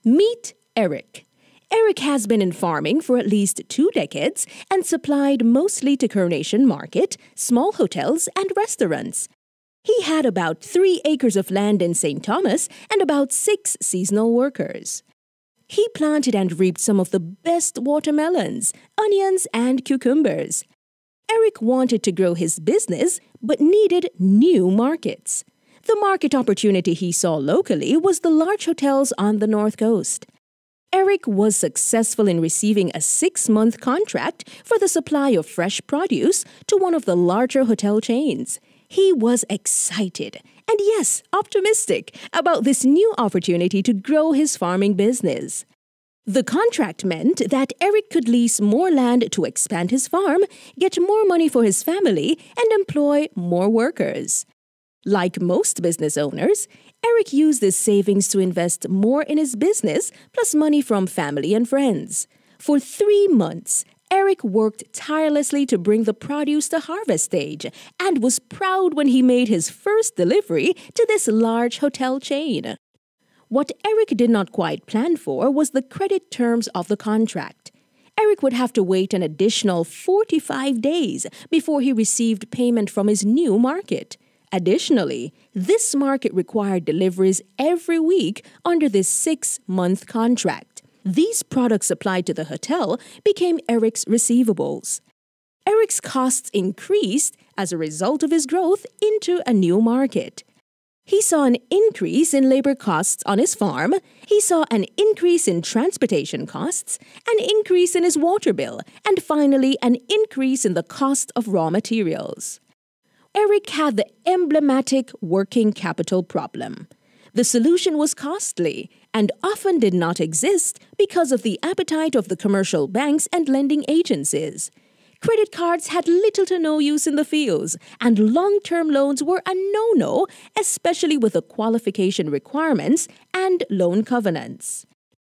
Meet Eric. Eric has been in farming for at least 2 decades and supplied mostly to Coronation Market, small hotels, and restaurants. He had about 3 acres of land in St. Thomas and about 6 seasonal workers. He planted and reaped some of the best watermelons, onions, and cucumbers. Eric wanted to grow his business but needed new markets. The market opportunity he saw locally was the large hotels on the North Coast. Eric was successful in receiving a 6-month contract for the supply of fresh produce to one of the larger hotel chains. He was excited and, yes, optimistic about this new opportunity to grow his farming business. The contract meant that Eric could lease more land to expand his farm, get more money for his family, and employ more workers. Like most business owners, Eric used his savings to invest more in his business, plus money from family and friends. For 3 months, Eric worked tirelessly to bring the produce to harvest stage and was proud when he made his first delivery to this large hotel chain. What Eric did not quite plan for was the credit terms of the contract. Eric would have to wait an additional 45 days before he received payment from his new market. Additionally, this market required deliveries every week under this 6-month contract. These products supplied to the hotel became Eric's receivables. Eric's costs increased as a result of his growth into a new market. He saw an increase in labor costs on his farm, he saw an increase in transportation costs, an increase in his water bill, and finally an increase in the cost of raw materials. Eric had the emblematic working capital problem. The solution was costly and often did not exist because of the appetite of the commercial banks and lending agencies. Credit cards had little to no use in the fields, and long-term loans were a no-no, especially with the qualification requirements and loan covenants.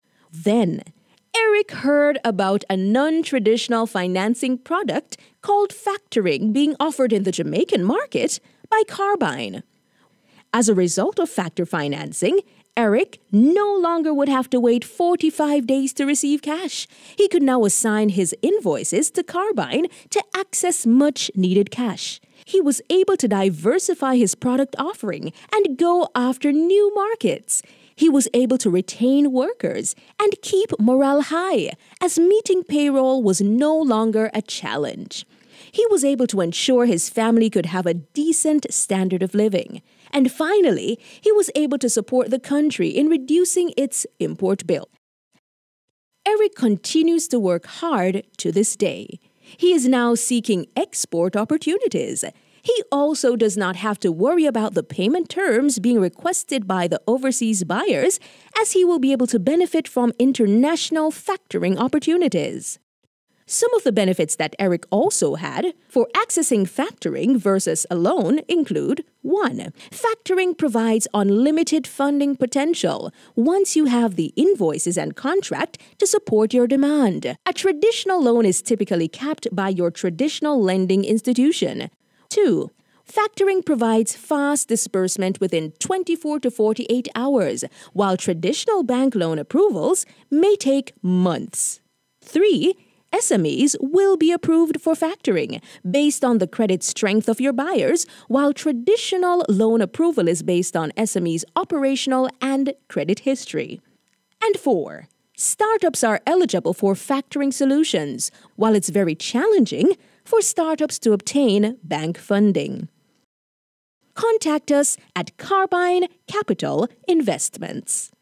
Then, Eric heard about a non-traditional financing product called factoring being offered in the Jamaican market by Carbyne. As a result of factor financing, Eric no longer would have to wait 45 days to receive cash. He could now assign his invoices to Carbyne to access much-needed cash. He was able to diversify his product offering and go after new markets. He was able to retain workers and keep morale high, as meeting payroll was no longer a challenge. He was able to ensure his family could have a decent standard of living. And finally, he was able to support the country in reducing its import bill. Eric continues to work hard to this day. He is now seeking export opportunities. He also does not have to worry about the payment terms being requested by the overseas buyers, as he will be able to benefit from international factoring opportunities. Some of the benefits that Eric also had for accessing factoring versus a loan include: 1. Factoring provides unlimited funding potential once you have the invoices and contract to support your demand. A traditional loan is typically capped by your traditional lending institution. 2. Factoring provides fast disbursement within 24 to 48 hours, while traditional bank loan approvals may take months. 3. SMEs will be approved for factoring based on the credit strength of your buyers, while traditional loan approval is based on SMEs' operational and credit history. And 4. Startups are eligible for factoring solutions, while it's very challenging for startups to obtain bank funding. Contact us at Carbyne Capital Investments.